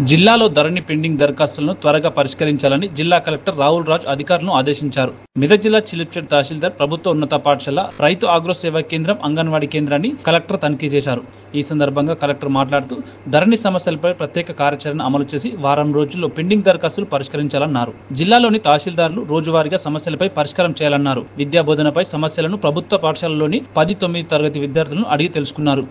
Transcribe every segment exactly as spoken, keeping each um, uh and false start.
జిల్లాలో ధరణి పెండింగ్ దరఖాస్తులను త్వరగా పరిష్కరించాలని జిల్లా కలెక్టర్ రాహుల్ రాజ్ అధికారులను ఆదేశించారు. మెదక్ జిల్లా చిలిప్చేట్ తహసీల్దార్ ప్రభుత్వ ఉన్నత పాఠశాల రైతు ఆగ్రో సేవా కేంద్రం అంగన్వాడీ కేంద్రాన్ని కలెక్టర్ తనిఖీ చేశారు. ఈ సందర్భంగా కలెక్టర్ మాట్లాడుతూ ధరణి సమస్యలపై ప్రత్యేక కార్యాచరణ అమలు చేసి వారం రోజుల్లో పెండింగ్ దరఖాస్తులు పరిష్కరించాలన్నారు. జిల్లాలోని తహసీల్దార్లు రోజువారీగా సమస్యలపై పరిష్కారం చేయాలన్నారు. విద్యా బోధనపై సమస్యలను ప్రభుత్వ పాఠశాలలోని పది తొమ్మిది తరగతి విద్యార్థులను అడిగి తెలుసుకున్నారు.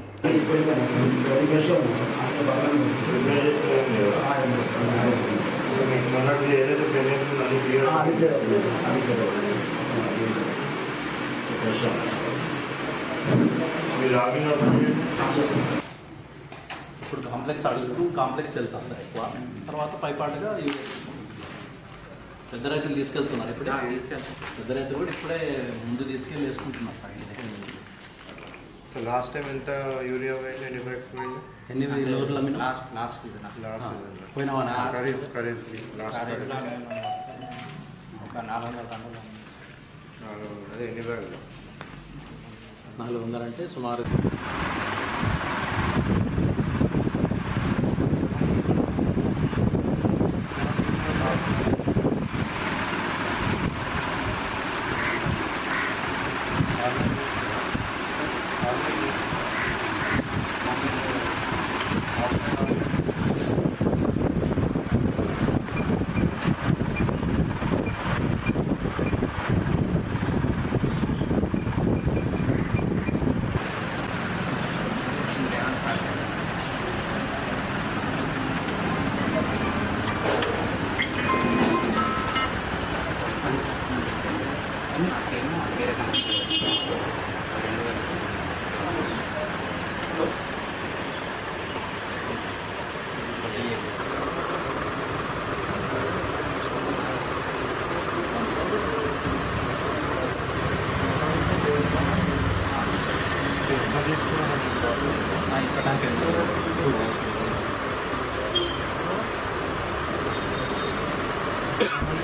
ఇప్పుడు కాంప్లెక్స్ అడుగుతూ కాంప్లెక్స్ వెళ్తాం సార్ ఎక్కువ, తర్వాత పైపాటుగా పెద్ద రైతులు తీసుకెళ్తున్నారు. ఇప్పుడే తీసుకెళ్తాం పెద్ద రైతులు కూడా ఇప్పుడే ముందు తీసుకెళ్ళి వేసుకుంటున్నారు సార్. సో లాస్ట్ టైం ఎంత యూరియా పోయింది, ఎన్ని బ్యాగ్స్ పోయింది, ఎన్ని లోర్లు అమ్మినా లాస్ట్ లాస్ట్ లాస్ట్ పోయినావా? ఖరీఫ్ ఖరీఫ్ లాస్ట్ ఒక నాలుగు వందల టన్నులు నాలుగు అదే ఎన్ని బ్యాగులు నాలుగు వందలు అంటే సుమారు ఇక్కడ